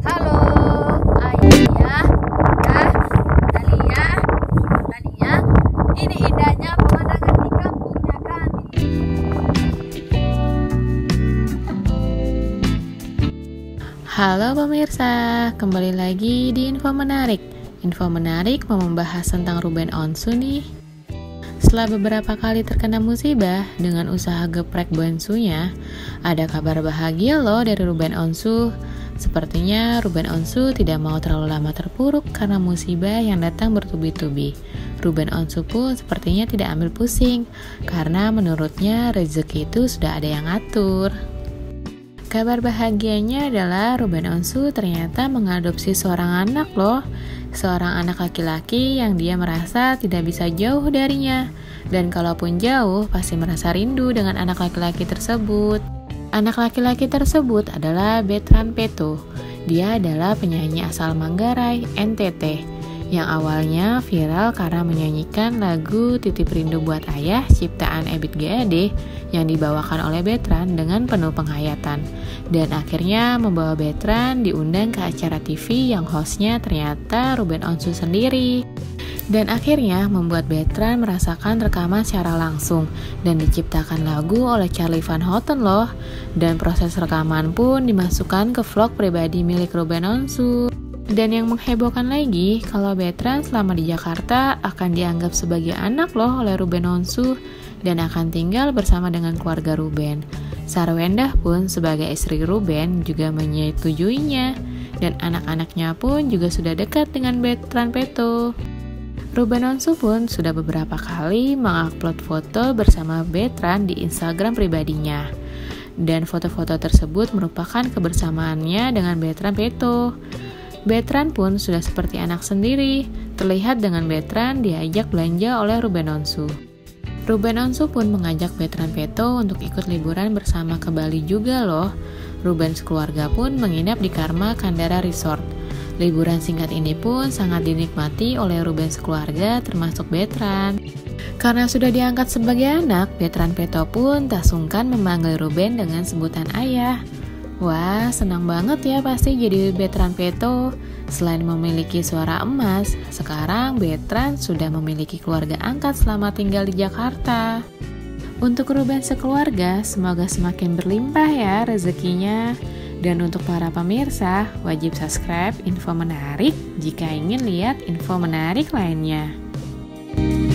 Halo, Ayah, ya, Dalia, Nadia. Ini indahnya pemandangan di kampungnya kami. Halo pemirsa, kembali lagi di Info Menarik. Info Menarik mau membahas tentang Ruben Onsu nih. Setelah beberapa kali terkena musibah dengan usaha geprek Bonsunya, ada kabar bahagia loh dari Ruben Onsu. Sepertinya Ruben Onsu tidak mau terlalu lama terpuruk karena musibah yang datang bertubi-tubi. Ruben Onsu pun sepertinya tidak ambil pusing, karena menurutnya rezeki itu sudah ada yang ngatur. Kabar bahagianya adalah Ruben Onsu ternyata mengadopsi seorang anak loh. Seorang anak laki-laki yang dia merasa tidak bisa jauh darinya. Dan kalaupun jauh, pasti merasa rindu dengan anak laki-laki tersebut. Anak laki-laki tersebut adalah Bertrand Peto. Dia adalah penyanyi asal Manggarai, NTT, yang awalnya viral karena menyanyikan lagu Titip Rindu Buat Ayah ciptaan Ebit GAD yang dibawakan oleh Bertrand dengan penuh penghayatan, dan akhirnya membawa Bertrand diundang ke acara TV yang hostnya ternyata Ruben Onsu sendiri, dan akhirnya membuat Bertrand merasakan rekaman secara langsung dan diciptakan lagu oleh Charlie Van Houten loh, dan proses rekaman pun dimasukkan ke vlog pribadi milik Ruben Onsu. Dan yang menghebohkan lagi, kalau Bertrand selama di Jakarta akan dianggap sebagai anak loh oleh Ruben Onsu dan akan tinggal bersama dengan keluarga Ruben. Sarwendah pun sebagai istri Ruben juga menyetujuinya, dan anak-anaknya pun juga sudah dekat dengan Bertrand Peto. Ruben Onsu pun sudah beberapa kali mengupload foto bersama Bertrand di Instagram pribadinya. Dan foto-foto tersebut merupakan kebersamaannya dengan Bertrand Peto. Bertrand pun sudah seperti anak sendiri, terlihat dengan Bertrand diajak belanja oleh Ruben Onsu. Ruben Onsu pun mengajak Bertrand Peto untuk ikut liburan bersama ke Bali juga loh. Ruben sekeluarga pun menginap di Karma Kandara Resort. Liburan singkat ini pun sangat dinikmati oleh Ruben sekeluarga termasuk Bertrand. Karena sudah diangkat sebagai anak, Bertrand Peto pun tak sungkan memanggil Ruben dengan sebutan ayah. Wah, senang banget ya pasti jadi Bertrand Peto. Selain memiliki suara emas, sekarang Bertrand sudah memiliki keluarga angkat selama tinggal di Jakarta. Untuk Ruben sekeluarga, semoga semakin berlimpah ya rezekinya. Dan untuk para pemirsa, wajib subscribe Info Menarik jika ingin lihat info menarik lainnya.